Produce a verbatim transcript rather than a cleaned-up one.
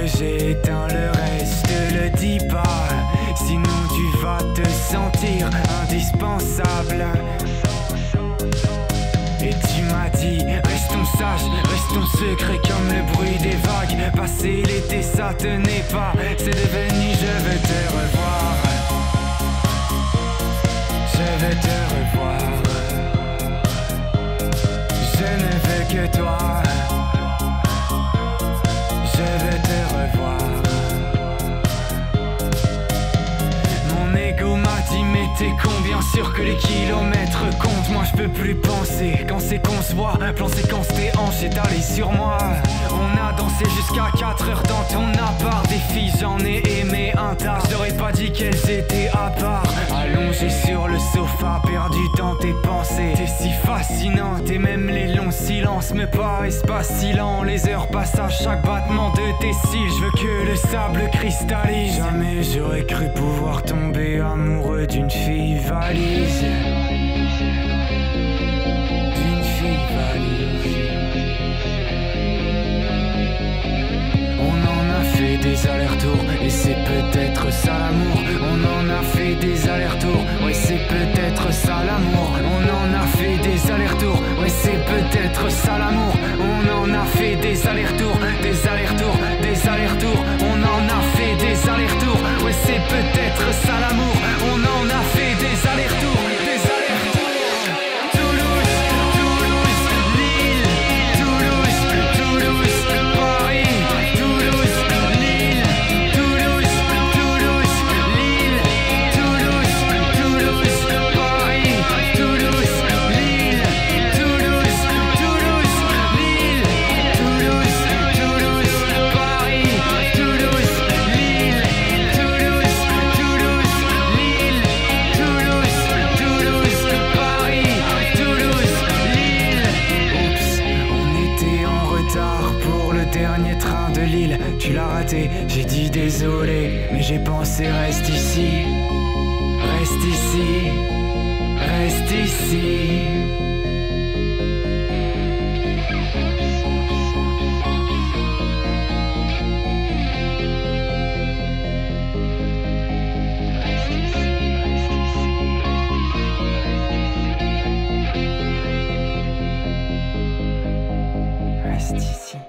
j'ai éteint le reste, le dis pas, sinon tu vas te sentir indispensable. Et tu m'as dit, restons sages, restons secrets comme le bruit des vagues. Passé l'été ça tenait pas, c'est devenu je veux te revoir. Je veux te revoir. Je ne veux que toi. Je veux te revoir. Mon ego m'a dit mais t'es con, bien sûr que les kilomètres comptent. Moi je peux plus penser quand c'est qu'on se voit. Plan séquence tes hanches étalées sur moi. On a dansé jusqu'à quatre heures dans ton appart. Des filles j'en ai aimé un tas. J'aurais pas dit qu'elles étaient à part. Allongé sur le sofa, perdu dans tes pensées. T'es si fascinante et même les longs silences me paraissent pas si lents. Les heures passent à chaque battement de tes cils. Je veux que le sable cristallise. Jamais j'aurais cru pouvoir tomber amoureux d'une fille valise. D'une fille valise. On en a fait des allers-retours et c'est peut-être ça l'amour. On en a fait des allers-retours, ouais c'est peut-être ça l'amour. On en a fait des allers-retours, ouais c'est peut-être ça l'amour. On en a fait des allers-retours, des allers-retours, des allers-retours. On en a fait des allers-retours, ouais c'est peut-être ça l'amour. On en a fait des allers-retours, des allers-retours. Toulouse, Toulouse, Lille, Toulouse, Toulouse, Paris, Toulouse, Lille, Toulouse, Toulouse, Lille, Toulouse, Toulouse, Paris, Toulouse, Lille, Toulouse, Toulouse, Lille, Toulouse, Toulouse, Paris, Toulouse, Lille, Toulouse, Toulouse, Lille, Toulouse, Toulouse, Paris, Toulouse, Lille. Oups, on était en retard pour le dernier train de Lille. Tu l'as raté, j'ai dit désolé, mais j'ai pensé reste ici, reste ici, reste ici. Reste ici.